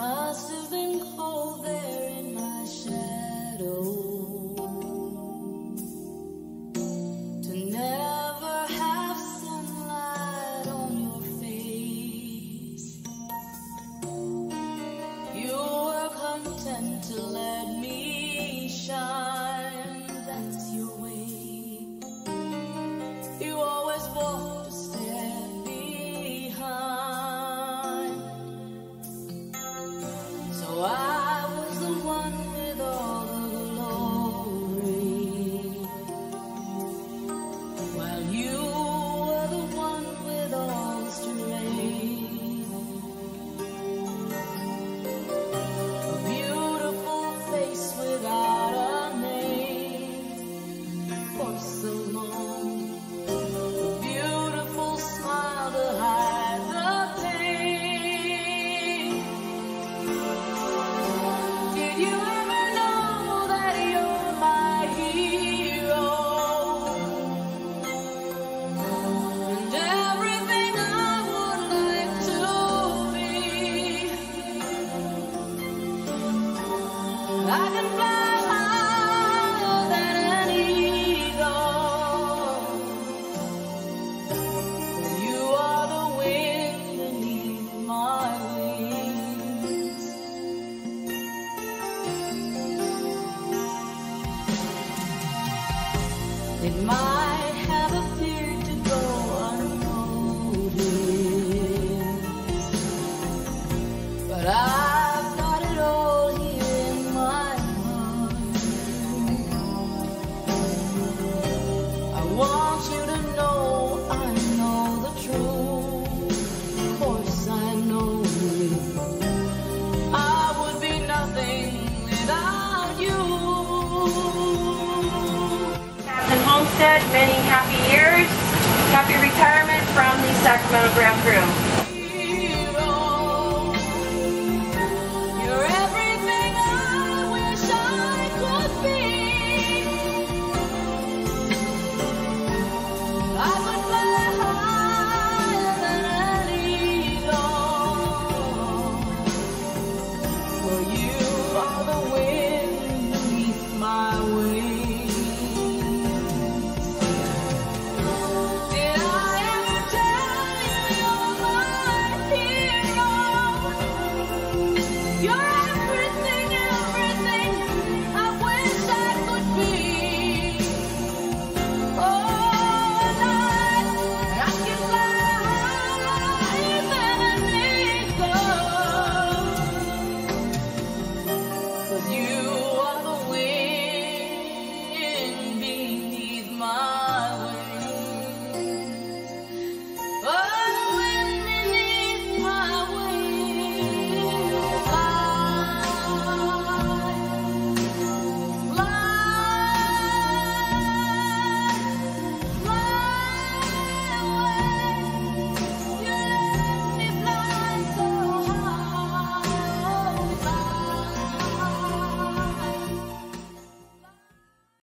must have been cold there in my shadow to never have sunlight on your face. You were content to let me shine, that's your way. You always walked a step behind. So I was the one with all the glory, while you were the one with all the strength. A beautiful face without a name for so long. A beautiful smile to hide the pain. Did you ever know that you're my hero? And everything I would like to be. I can fly higher than an eagle. You are the wind beneath my wings. It might have appeared to go unnoticed, but I've got it all here in my heart. I want you to know I know the truth. Of course I know it. I would be nothing without you. Captain Holmsted, many happy years. Happy retirement from the Sacramento Ground Crew.